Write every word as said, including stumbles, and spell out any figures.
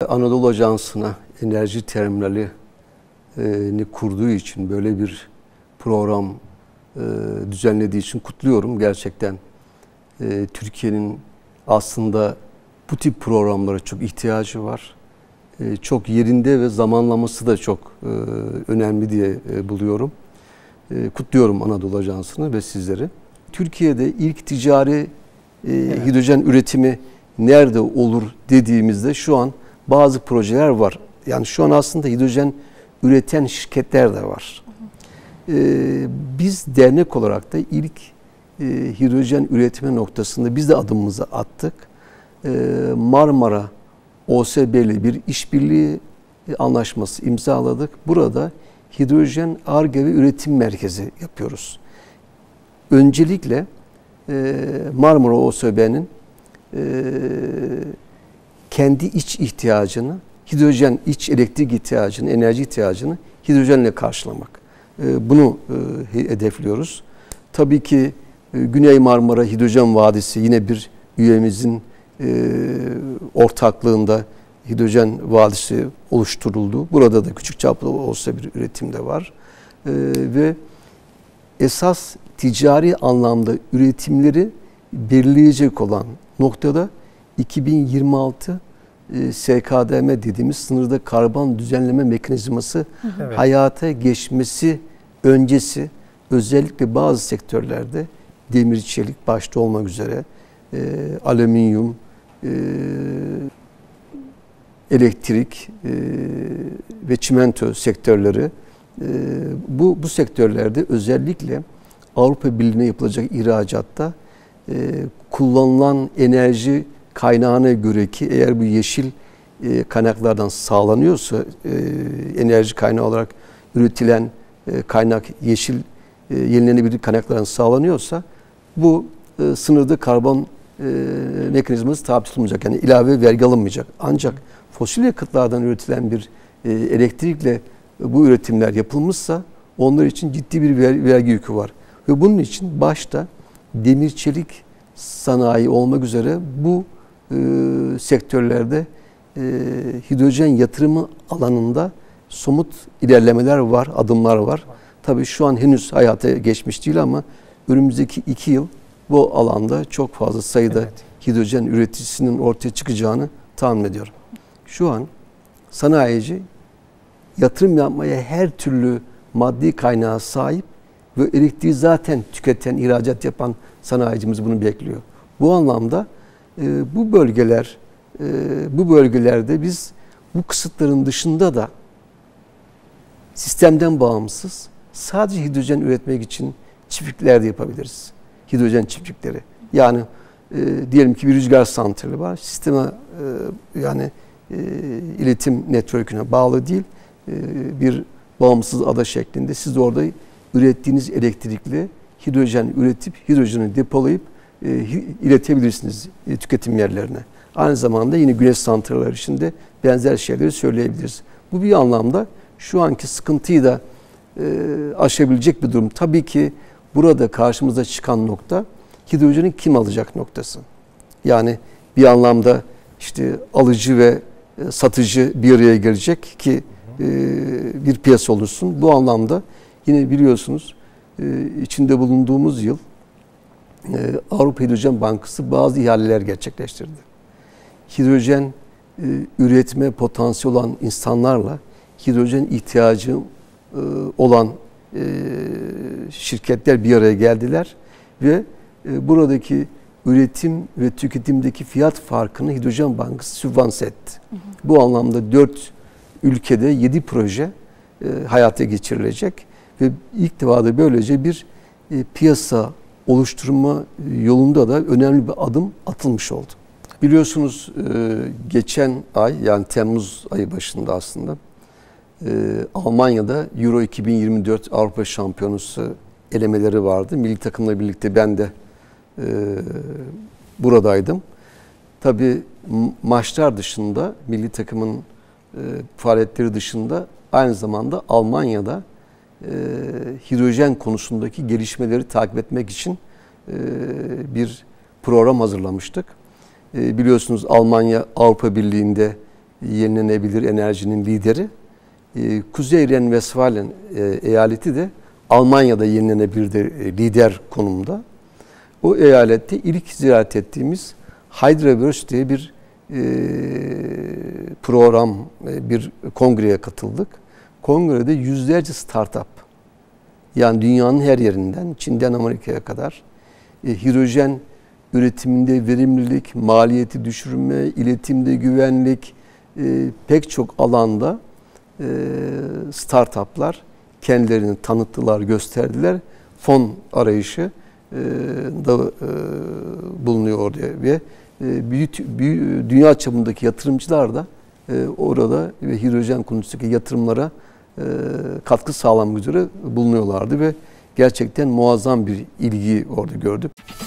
Anadolu Ajansı'na enerji terminalini kurduğu için, böyle bir program düzenlediği için kutluyorum. Gerçekten Türkiye'nin aslında bu tip programlara çok ihtiyacı var. Çok yerinde ve zamanlaması da çok önemli diye buluyorum. Kutluyorum Anadolu Ajansı'nı ve sizleri. Türkiye'de ilk ticari evet. hidrojen üretimi nerede olur dediğimizde şu an bazı projeler var. Yani şu an aslında hidrojen üreten şirketler de var. Hı hı. Ee, biz dernek olarak da ilk e, hidrojen üretimi noktasında biz de adımımızı attık. Ee, Marmara O S B ile bir işbirliği anlaşması imzaladık. Burada hidrojen Ar-Ge ve üretim merkezi yapıyoruz. Öncelikle e, Marmara O S B'nin e, kendi iç ihtiyacını, hidrojen iç elektrik ihtiyacını, enerji ihtiyacını hidrojenle karşılamak. E, bunu e, hedefliyoruz. Tabii ki e, Güney Marmara Hidrojen Vadisi yine bir üyemizin e, ortaklığında hidrojen vadisi oluşturuldu. Burada da küçük çaplı olsa bir üretim de var. E, ve esas ticari anlamda üretimleri belirleyecek olan noktada iki bin yirmi altı e, S K D M dediğimiz sınırda karbon düzenleme mekanizması evet. hayata geçmesi öncesi özellikle bazı sektörlerde demir çelik başta olmak üzere e, alüminyum, e, elektrik e, ve çimento sektörleri e, bu bu sektörlerde özellikle Avrupa Birliği'ne yapılacak ihracatta e, kullanılan enerji kaynağına göre ki eğer bu yeşil e, kaynaklardan sağlanıyorsa e, enerji kaynağı olarak üretilen e, kaynak yeşil e, yenilenebilir kaynaklardan sağlanıyorsa bu e, sınırda karbon e, mekanizması tabi tutulmayacak. Yani ilave vergi alınmayacak. Ancak fosil yakıtlardan üretilen bir e, elektrikle bu üretimler yapılmışsa onlar için ciddi bir ver, vergi yükü var. Ve bunun için başta demir çelik sanayi olmak üzere bu e, sektörlerde e, hidrojen yatırımı alanında somut ilerlemeler var, adımlar var. Tabii şu an henüz hayata geçmiş değil ama önümüzdeki iki yıl bu alanda çok fazla sayıda evet. hidrojen üreticisinin ortaya çıkacağını tahmin ediyorum. Şu an sanayici yatırım yapmaya her türlü maddi kaynağa sahip ve elektriği zaten tüketen, ihracat yapan sanayicimiz bunu bekliyor. Bu anlamda e, bu bölgeler, e, bu bölgelerde biz bu kısıtların dışında da sistemden bağımsız sadece hidrojen üretmek için çiftlikler de yapabiliriz. Hidrojen çiftlikleri. Yani e, diyelim ki bir rüzgar santrali var. Sisteme e, yani e, iletim network'üne bağlı değil. E, bir bağımsız ada şeklinde siz de orada ürettiğiniz elektrikli hidrojen üretip hidrojeni depolayıp e, iletebilirsiniz e, tüketim yerlerine. Aynı zamanda yine güneş santralleri için de benzer şeyleri söyleyebiliriz. Bu bir anlamda şu anki sıkıntıyı da e, aşabilecek bir durum. Tabii ki burada karşımıza çıkan nokta hidrojeni kim alacak noktası. Yani bir anlamda işte alıcı ve e, satıcı bir araya gelecek ki e, bir piyasa oluşsun. Bu anlamda yine biliyorsunuz e, içinde bulunduğumuz yıl e, Avrupa Hidrojen Bankası bazı ihaleler gerçekleştirdi. Hidrojen e, üretme potansiyeli olan insanlarla hidrojen ihtiyacı e, olan e, şirketler bir araya geldiler ve e, buradaki üretim ve tüketimdeki fiyat farkını Hidrojen Bankası sübvanse etti. Hı hı. Bu anlamda dört ülkede yedi proje e, hayata geçirilecek ve ilk defa da böylece bir e, piyasa oluşturma yolunda da önemli bir adım atılmış oldu. Biliyorsunuz e, geçen ay yani Temmuz ayı başında aslında e, Almanya'da Euro iki bin yirmi dört Avrupa Şampiyonası elemeleri vardı. Milli takımla birlikte ben de e, buradaydım. Tabii maçlar dışında milli takımın e, faaliyetleri dışında aynı zamanda Almanya'da e, hidrojen konusundaki gelişmeleri takip etmek için e, bir program hazırlamıştık. E, biliyorsunuz Almanya Avrupa Birliği'nde yenilenebilir enerjinin lideri. E, Kuzey Ren-Vesfalen e, eyaleti de Almanya'da yenilenebilir de e, lider konumda. O eyalette ilk ziyaret ettiğimiz Hydraverse diye bir e, program, e, bir kongreye katıldık. Kongrede yüzlerce startup, yani dünyanın her yerinden, Çin'den Amerika'ya kadar e, hidrojen üretiminde verimlilik, maliyeti düşürme, iletimde güvenlik, e, pek çok alanda e, startuplar kendilerini tanıttılar, gösterdiler. Fon arayışı e, da e, bulunuyor orada ve e, büyük, büyük, dünya çapındaki yatırımcılar da e, orada ve hidrojen konusundaki yatırımlara e, katkı sağlamak üzere bulunuyorlardı ve gerçekten muazzam bir ilgi orada gördük.